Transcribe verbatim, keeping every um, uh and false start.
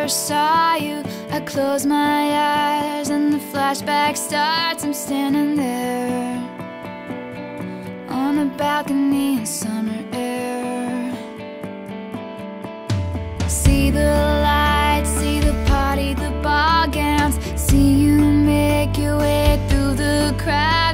first saw you, I close my eyes and the flashback starts. I'm standing there on a balcony in summer air. See the lights, see the party, the ball gowns. See you make your way through the crowd.